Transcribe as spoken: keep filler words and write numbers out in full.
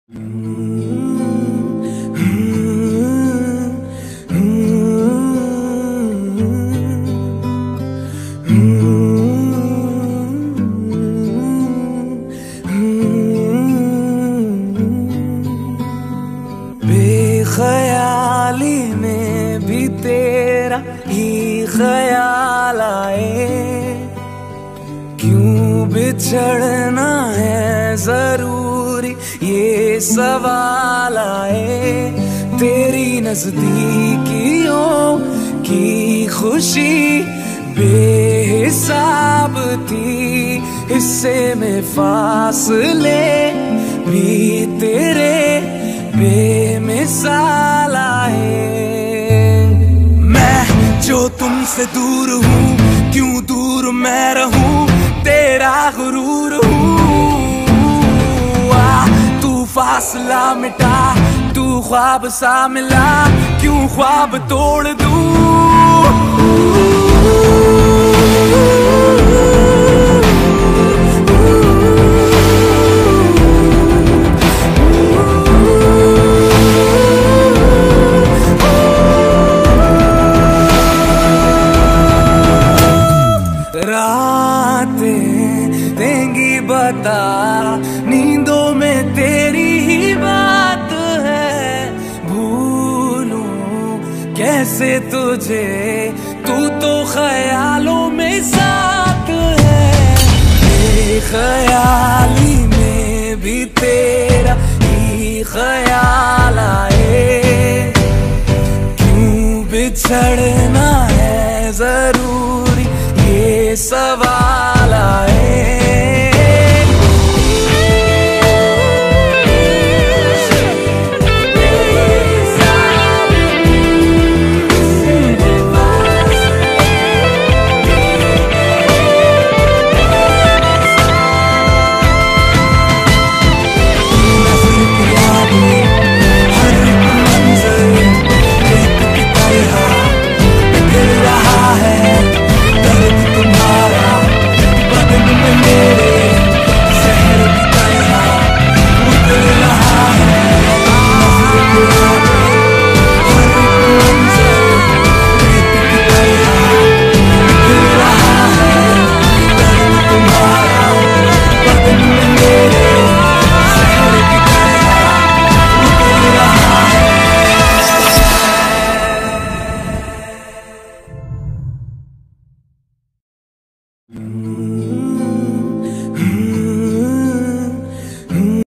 बेख्याली में भी तेरा ही ख्याल आए, क्यों बिछड़ना है जरूरी ये सवाल आए। तेरी नजदीकियों की खुशी बेहिसाब थी, हिस्से में फासले भी तेरे बेमिसाल आए। मैं जो तुमसे दूर हूँ, क्यों दूर मैं रहूं, तेरा गुरूर हूँ। आ तू फासला मिटा, तू ख्वाब सा मिला, क्यों ख्वाब तोड़ दूं। रातें देंगी बता, नींदों में तेरी ही बात है। भूलूं कैसे तुझे, तू तो ख्यालों में साथ है। बेख्याली में भी तेरा ही ख्याल आए, क्यों बिछड़